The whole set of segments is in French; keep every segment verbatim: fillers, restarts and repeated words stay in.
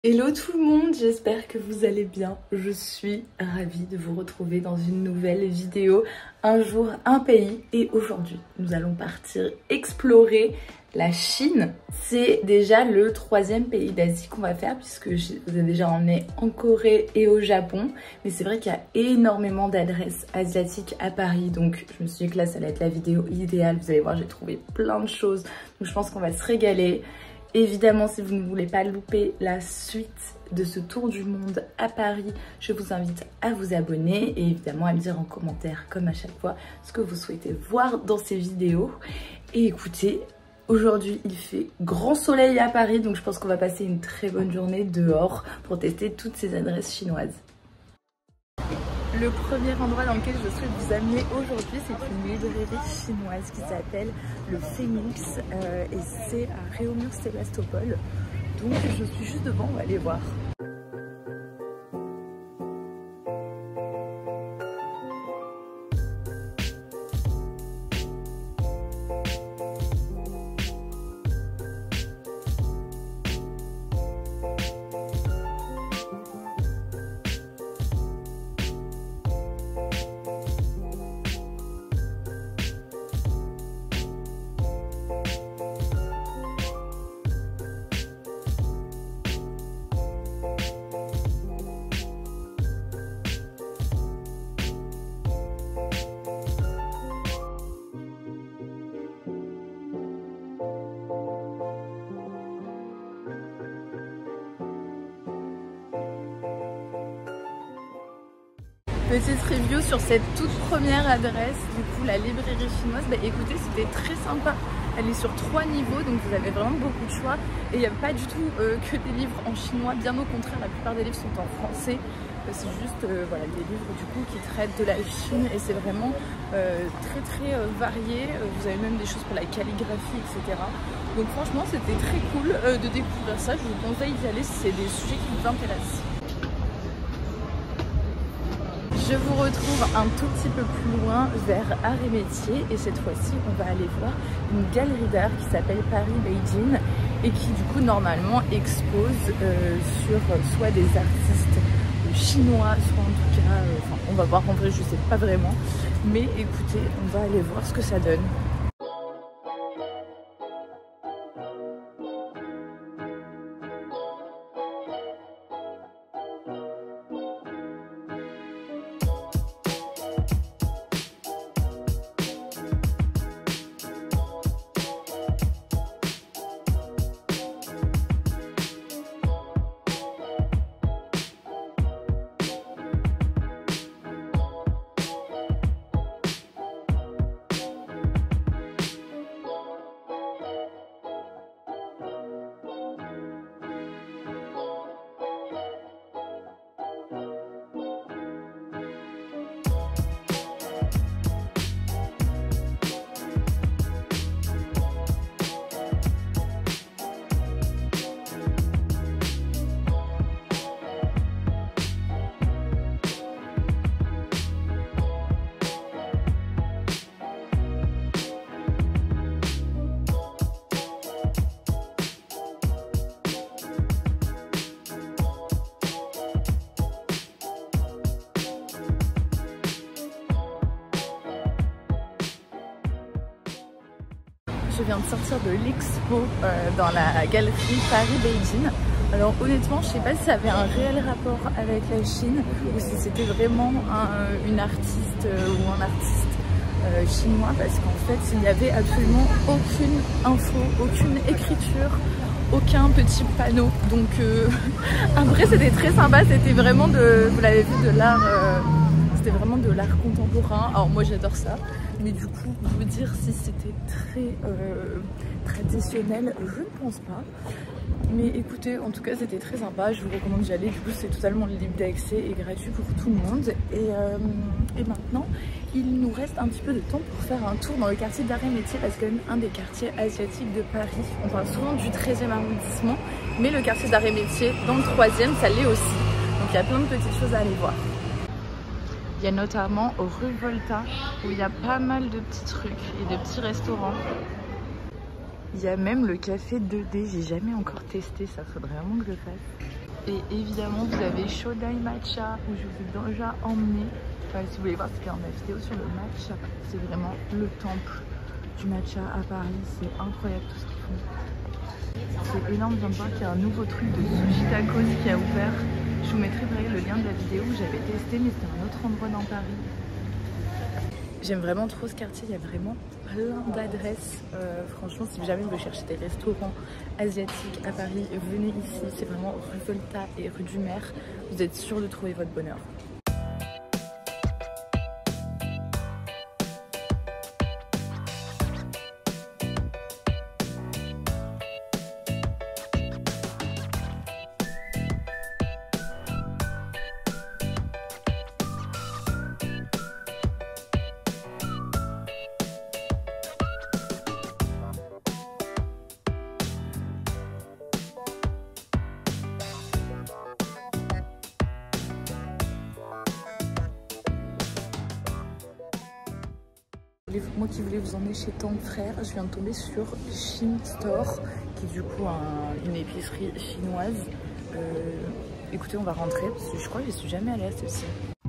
Hello tout le monde, j'espère que vous allez bien. Je suis ravie de vous retrouver dans une nouvelle vidéo. Un jour, un pays. Et aujourd'hui, nous allons partir explorer la Chine. C'est déjà le troisième pays d'Asie qu'on va faire puisque vous êtes déjà emmené en Corée et au Japon. Mais c'est vrai qu'il y a énormément d'adresses asiatiques à Paris. Donc je me suis dit que là, ça allait être la vidéo idéale. Vous allez voir, j'ai trouvé plein de choses. Donc je pense qu'on va se régaler. Évidemment, si vous ne voulez pas louper la suite de ce tour du monde à Paris, je vous invite à vous abonner et évidemment à me dire en commentaire, comme à chaque fois, ce que vous souhaitez voir dans ces vidéos. Et écoutez, aujourd'hui il fait grand soleil à Paris, donc je pense qu'on va passer une très bonne journée dehors pour tester toutes ces adresses chinoises. Le premier endroit dans lequel je souhaite vous amener aujourd'hui, c'est une librairie chinoise qui s'appelle le Phénix euh, et c'est à Réaumur-Sébastopol. Donc je suis juste devant, on va aller voir. Petite review sur cette toute première adresse, du coup la librairie chinoise. Bah écoutez, c'était très sympa. Elle est sur trois niveaux, donc vous avez vraiment beaucoup de choix. Et il n'y a pas du tout euh, que des livres en chinois, bien au contraire, la plupart des livres sont en français. Euh, c'est juste euh, voilà, des livres du coup qui traitent de la Chine et c'est vraiment euh, très très euh, varié. Euh, vous avez même des choses pour la calligraphie, et cetera. Donc franchement, c'était très cool euh, de découvrir ça. Je vous conseille d'y aller si c'est des sujets qui vous intéressent. Je vous retrouve un tout petit peu plus loin vers Arts et Métiers et cette fois-ci on va aller voir une galerie d'art qui s'appelle Paris Beijing et qui du coup normalement expose euh, sur soit des artistes chinois, soit en tout cas, euh, enfin on va voir en vrai, je sais pas vraiment, mais écoutez, on va aller voir ce que ça donne. Je viens de sortir de l'expo euh, dans la galerie Paris Beijing. Alors honnêtement, je sais pas si ça avait un réel rapport avec la Chine ou si c'était vraiment un, une artiste euh, ou un artiste euh, chinois parce qu'en fait il n'y avait absolument aucune info, aucune écriture, aucun petit panneau. Donc euh, après c'était très sympa, c'était vraiment de, vous l'avez vu, de l'art. Euh, C'était vraiment de l'art contemporain. Alors moi j'adore ça, mais du coup vous dire si c'était très euh, traditionnel, je ne pense pas. Mais écoutez, en tout cas c'était très sympa, je vous recommande d'y aller. Du coup c'est totalement libre d'accès et gratuit pour tout le monde. Et, euh, et maintenant il nous reste un petit peu de temps pour faire un tour dans le quartier d'Arts et Métiers parce que c'est quand même un des quartiers asiatiques de Paris. On parle souvent du treizième arrondissement, mais le quartier d'Arts et Métiers dans le troisième ça l'est aussi. Donc il y a plein de petites choses à aller voir. Il y a notamment rue Volta où il y a pas mal de petits trucs et de petits restaurants. Il y a même le café deux D, j'ai jamais encore testé ça, faudrait vraiment que je le fasse. Et évidemment vous avez Shodai Matcha où je vous ai déjà emmené. Enfin, si vous voulez voir ce qu'il y a dans ma vidéo sur le matcha, c'est vraiment le temple du matcha à Paris. C'est incroyable tout ce qu'ils font. C'est énorme, je viens de voir qu'il y a un nouveau truc de sushi tacos qui a ouvert. Je vous mettrai le lien de la vidéo où j'avais testé, mais c'était un autre endroit dans Paris. J'aime vraiment trop ce quartier, il y a vraiment plein d'adresses. Euh, franchement, si jamais vous cherchez des restaurants asiatiques à Paris, venez ici. C'est vraiment rue Volta et rue du Maire. Vous êtes sûr de trouver votre bonheur. Moi qui voulais vous emmener chez Tang Frères, je viens de tomber sur Shin Store, qui est du coup un, une épicerie chinoise. Euh, écoutez, on va rentrer parce que je crois que je suis jamais allée à celle-ci.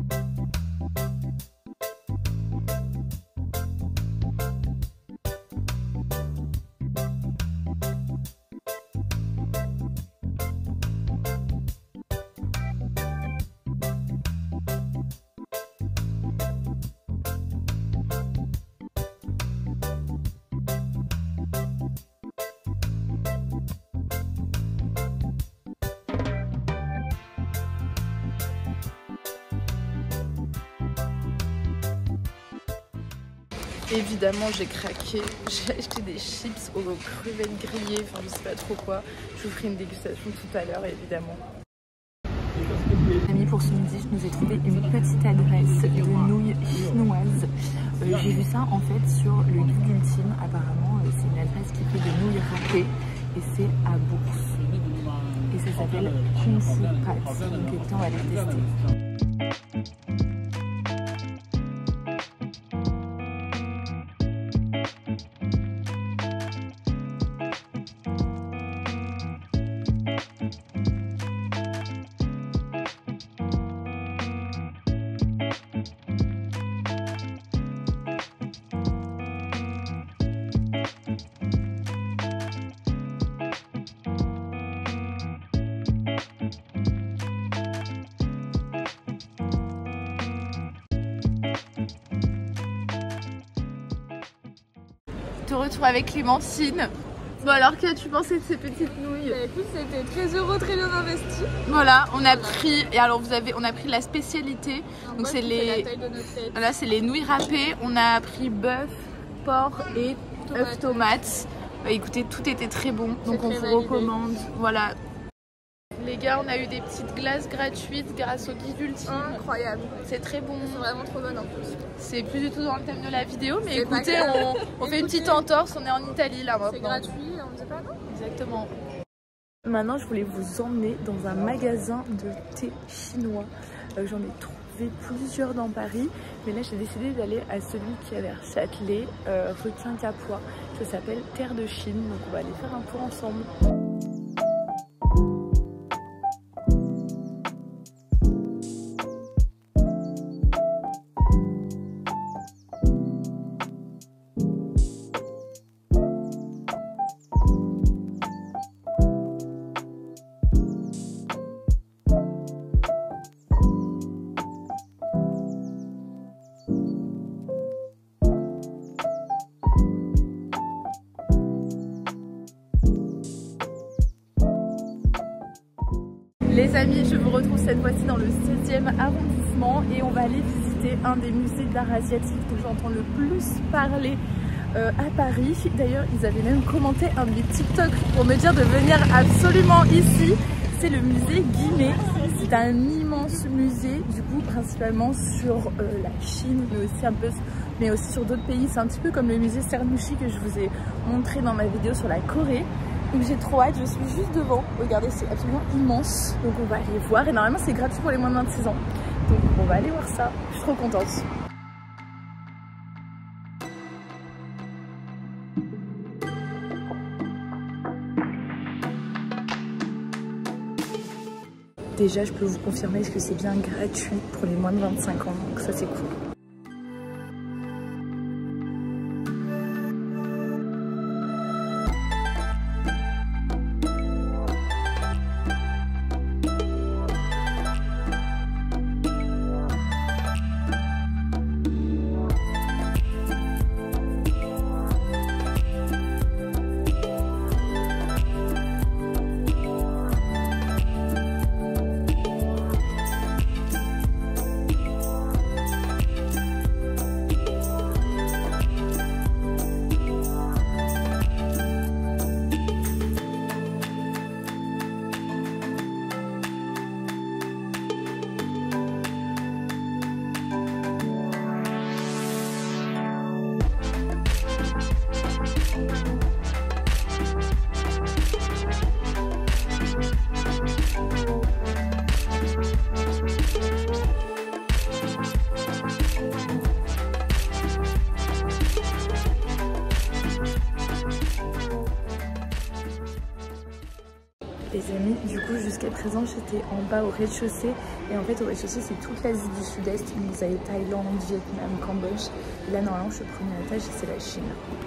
Évidemment, j'ai craqué, j'ai acheté des chips aux crevettes grillées, enfin je sais pas trop quoi. Je vous ferai une dégustation tout à l'heure, évidemment. Amis, pour ce midi, je nous ai trouvé une petite adresse de nouilles chinoises. Euh, j'ai vu ça en fait sur le guide ultime. Apparemment, euh, c'est une adresse qui fait des nouilles râpées et c'est à Bourse. Et ça s'appelle Kung Fu Pat. Donc écoutez, on va les tester. De retour avec Clémentine. Bon alors, qu'as-tu pensé de ces petites nouilles? Bah, écoute, c'était très heureux, très bien investi. Voilà, on a pris et alors vous avez, on a pris la spécialité. En donc c'est les, voilà, c'est les nouilles râpées. On a pris bœuf, porc et œufs tomates. Bah, écoutez, tout était très bon, donc on vous validé. recommande. Voilà. Les gars, on a eu des petites glaces gratuites grâce au guide ultime. Incroyable. C'est très bon. Elles sont vraiment trop bonnes en plus. C'est plus du tout dans le thème de la vidéo, mais écoutez, on, on fait une petite entorse, on est en Italie là maintenant. C'est gratuit, on ne sait pas non. Exactement. Maintenant, je voulais vous emmener dans un magasin de thé chinois. Euh, J'en ai trouvé plusieurs dans Paris, mais là j'ai décidé d'aller à celui qui est vers Châtelet, euh, rue Quincampoix. Ça s'appelle Terre de Chine, donc on va aller faire un tour ensemble. Les amis, je vous retrouve cette fois-ci dans le seizième arrondissement et on va aller visiter un des musées d'art asiatique dont j'entends le plus parler euh, à Paris. D'ailleurs, ils avaient même commenté un de mes TikTok pour me dire de venir absolument ici. C'est le musée Guimet. C'est un immense musée, du coup, principalement sur euh, la Chine, mais aussi un peu, mais aussi sur d'autres pays. C'est un petit peu comme le musée Cernouchi que je vous ai montré dans ma vidéo sur la Corée. Donc j'ai trop hâte, je suis juste devant. Regardez, c'est absolument immense. Donc on va aller voir. Et normalement, c'est gratuit pour les moins de vingt-six ans. Donc on va aller voir ça. Je suis trop contente. déjà je peux vous confirmer que c'est bien gratuit pour les moins de vingt-cinq ans, donc ça c'est cool. Les amis, du coup jusqu'à présent j'étais en bas au rez-de-chaussée et en fait au rez-de-chaussée c'est toute l'Asie du Sud-Est, donc vous avez Thaïlande, Vietnam, Cambodge et là normalement je suis au premier étage et c'est la Chine.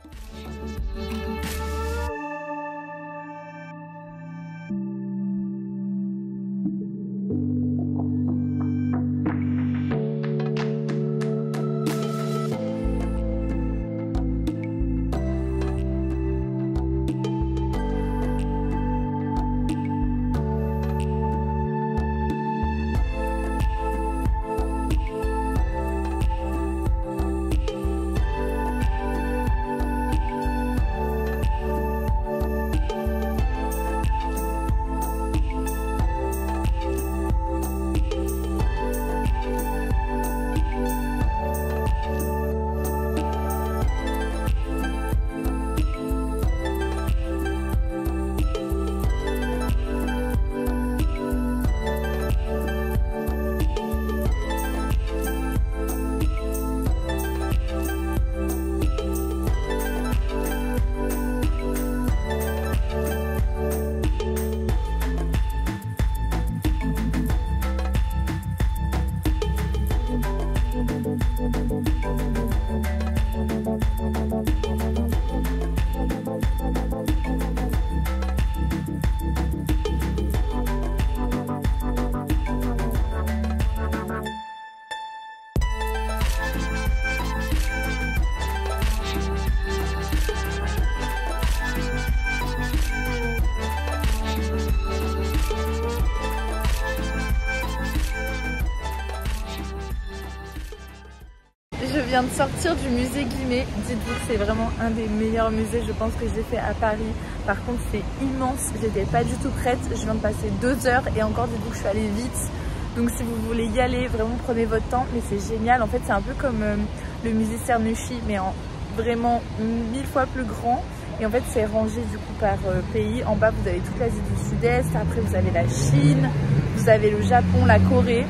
Je viens de sortir du musée Guimet. Dites-vous que c'est vraiment un des meilleurs musées, je pense, que j'ai fait à Paris. Par contre, c'est immense. J'étais pas du tout prête. Je viens de passer deux heures et encore, dites-vous que je suis allée vite. Donc, si vous voulez y aller, vraiment prenez votre temps. Mais c'est génial. En fait, c'est un peu comme euh, le musée Cernuschi, mais en vraiment mille fois plus grand. Et en fait, c'est rangé du coup par euh, pays. En bas, vous avez toute l'Asie du Sud-Est. Après, vous avez la Chine. Vous avez le Japon, la Corée.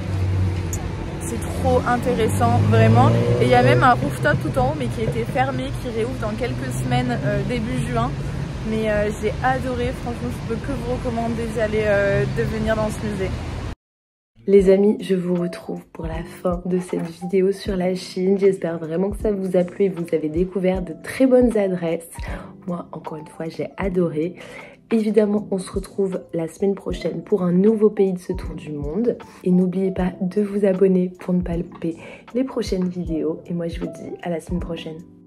C'est trop intéressant, vraiment. Et il y a même un rooftop tout en haut, mais qui était fermé, qui réouvre dans quelques semaines, euh, début juin. Mais euh, j'ai adoré, franchement, je peux que vous recommander d'y aller, euh, de venir dans ce musée. Les amis, je vous retrouve pour la fin de cette vidéo sur la Chine. J'espère vraiment que ça vous a plu et vous avez découvert de très bonnes adresses. Moi, encore une fois, j'ai adoré. Évidemment, on se retrouve la semaine prochaine pour un nouveau pays de ce tour du monde. Et n'oubliez pas de vous abonner pour ne pas louper les prochaines vidéos. Et moi, je vous dis à la semaine prochaine.